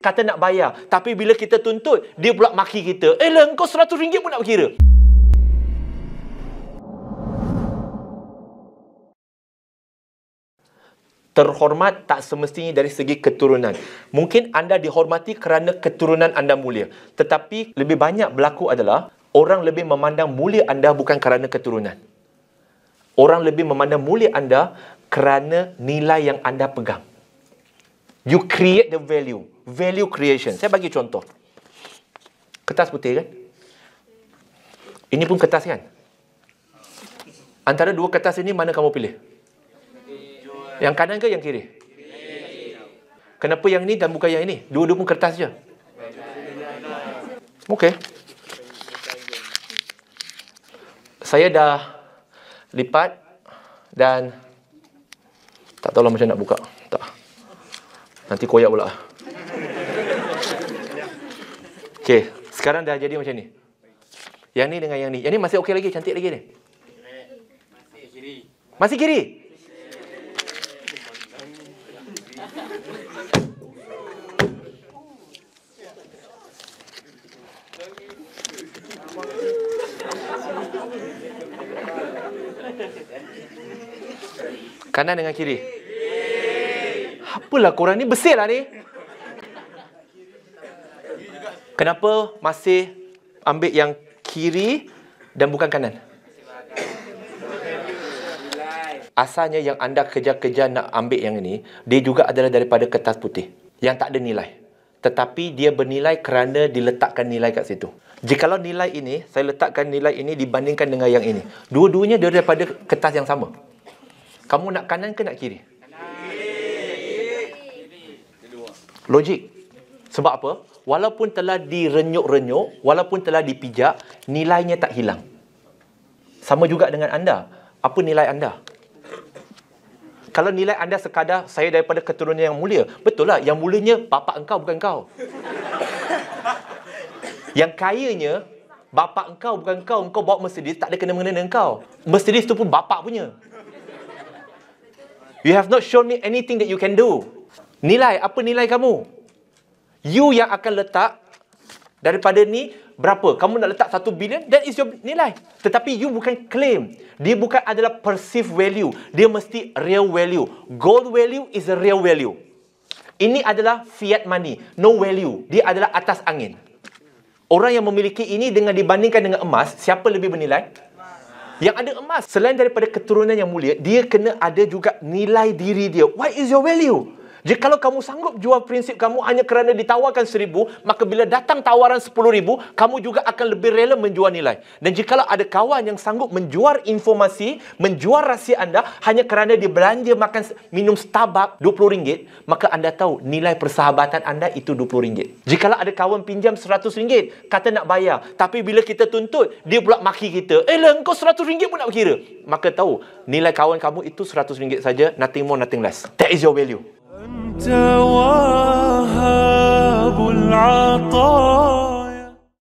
kata nak bayar. Tapi bila kita tuntut, dia pula maki kita. Lah, engkau RM100 pun nak berkira. Terhormat tak semestinya dari segi keturunan. Mungkin anda dihormati kerana keturunan anda mulia. Tetapi lebih banyak berlaku adalah orang lebih memandang mulia anda bukan kerana keturunan. Orang lebih memandang mulia anda kerana nilai yang anda pegang. You create the value. Value creation. Saya bagi contoh. Kertas putih kan? Ini pun kertas kan? Antara dua kertas ini mana kamu pilih? Yang kanan ke yang kiri? Kenapa yang ini dan bukan yang ini? Dua-dua pun kertas je. Okey. Saya dah lipat dan tak tahulah macam nak buka. Tak. Nanti koyak pula. Okey, sekarang dah jadi macam ni. Yang ni dengan yang ni. Yang ni masih okey lagi, cantik lagi ni. Masih kiri. Masih kiri? Kanan dengan kiri. Apalah korang ni, bersih lah ni. Kenapa masih ambil yang kiri dan bukan kanan? Asalnya yang anda kejar-kejar nak ambil yang ini, dia juga adalah daripada kertas putih yang tak ada nilai. Tetapi dia bernilai kerana diletakkan nilai kat situ. Jikalau nilai ini, saya letakkan nilai ini dibandingkan dengan yang ini, dua-duanya dia daripada kertas yang sama. Kamu nak kanan ke nak kiri? Logik. Sebab apa? Walaupun telah direnyuk-renyuk, walaupun telah dipijak, nilainya tak hilang. Sama juga dengan anda. Apa nilai anda? Kalau nilai anda sekadar saya daripada keturunan yang mulia, betul lah, yang mulianya bapa engkau bukan kau. Yang kayanya bapa engkau bukan kau, engkau bawa Mercedes, tak ada kena-mengena dengan kau. Mercedes tu pun bapa punya. You have not shown me anything that you can do. Nilai, apa nilai kamu? You yang akan letak daripada ni berapa? Kamu nak letak 1 bilion, that is your nilai. Tetapi you bukan claim. Dia bukan adalah perceived value. Dia mesti real value. Gold value is a real value. Ini adalah fiat money. No value. Dia adalah atas angin. Orang yang memiliki ini dengan dibandingkan dengan emas, siapa lebih bernilai? Yang ada emas. Selain daripada keturunan yang mulia, dia kena ada juga nilai diri dia. What is your value? Jikalau kamu sanggup jual prinsip kamu hanya kerana ditawarkan 1,000, maka bila datang tawaran 10,000, kamu juga akan lebih rela menjual nilai. Dan jikalau ada kawan yang sanggup menjual informasi, menjual rahsia anda hanya kerana dia belanja makan minum Starbucks RM20, maka anda tahu nilai persahabatan anda itu RM20. Jikalau ada kawan pinjam RM100, kata nak bayar, tapi bila kita tuntut, dia pula maki kita. Lah, engkau RM100 pun nak berkira. Maka tahu nilai kawan kamu itu RM100 saja, nothing more, nothing less. That is your value. أنت وهاب العطاء